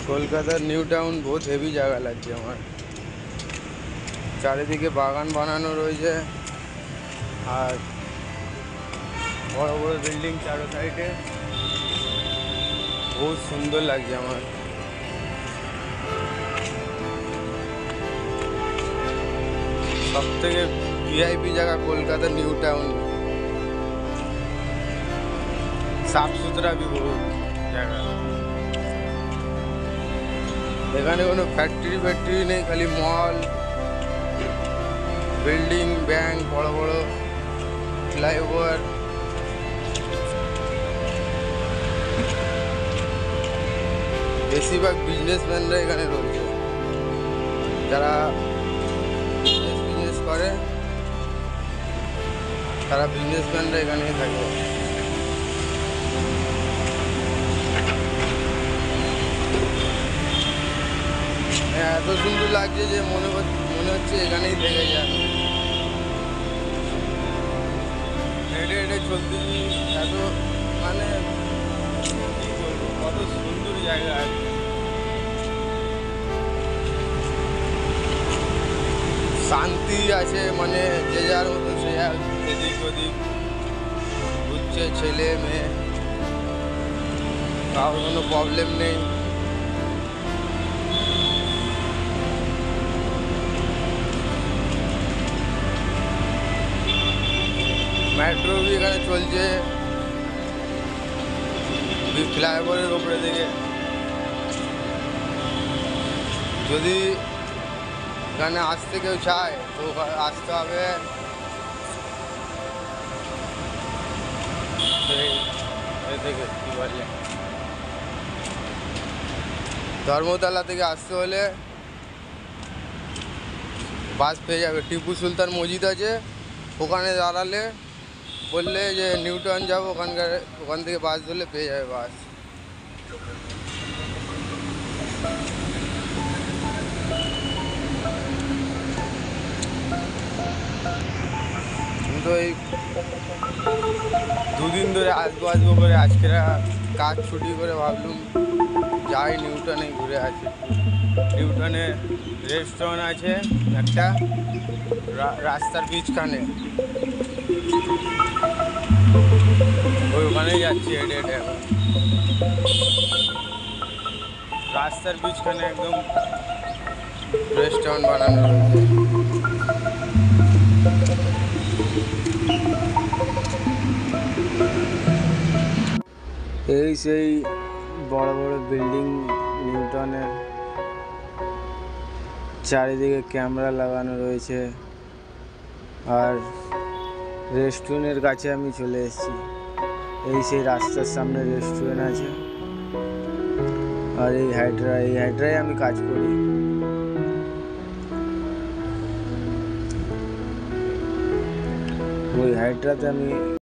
কলকাতার new town বহুত heavy জায়গা লাগছে আমার। চারিদিকে বাগান বানানো রয়েছে আর বড় বড় বিল্ডিং চারো সাইডে, বহুত সুন্দর লাগছে আমার। সব থেকে ভিআইপি জায়গা কলকাতা নিউ টাউন, साफ सुथरा भी बहुत জায়গা। এখানে কোনো ফ্যাক্টরি নেই, খালি মল, বিল্ডিং, ব্যাংক, বড় বড় ফ্লাইওভার। বেশিরভাগ বিজনেসম্যানরা এখানে রয়েছে, যারা বিজনেস করে তারা বিজনেসম্যানরা এখানেই থাকে। এত সুন্দর লাগছে যে মনে হচ্ছে এখানেই থেকে যান। হেঁটে হেঁটে চলতেছি, এত মানে কি বলবো, কত সুন্দর জায়গা। শান্তি আছে, মানে যে যার মতো সে এদিক ওদিক ঘুরছে, ছেলে মেয়ে, কারোর কোনো প্রবলেম নেই। মেট্রো भी এখানে চলছে ফ্লাইওভারের উপরে থেকে। যদি এখানে আসতে কেউ চায় তো আসতে হবে থেকে কি বলে ধর্মতলা থেকে আসতে হলে বাস পেয়ে যাবে। টিপু সুলতান মসজিদ আছে, ওখানে দাঁড়ালে বললে যে নিউ টাউন যাবো, ওখান থেকে বাস ধরলে পেয়ে যাবে বাস। কিন্তু এই দুদিন ধরে আসবো করে আজকে কাজ ছুটি করে ভাবলুম যাই নিউ টাউনে ঘুরে আসি। নিউ টাউনে রেস্টুরেন্ট আছে একটা রাস্তার বিচখানে, ওখানেই যাচ্ছি হেঁটে হেঁটে। এখন রাস্তার বিচখানে একদম রেস্টুরেন্ট বানানো রয়েছে। এই সেই বড় বড় বিল্ডিং নিউ টাউনের, চারিদিকে ক্যামেরা লাগানো রয়েছে। আর রেস্টুরেন্টের কাছে আমি চলে এসেছি। এই সেই রাস্তার সামনে রেস্টুরেন্ট আছে। আর এই হাইড্রায় আমি কাজ করি। ওই হাইড্রাতে আমি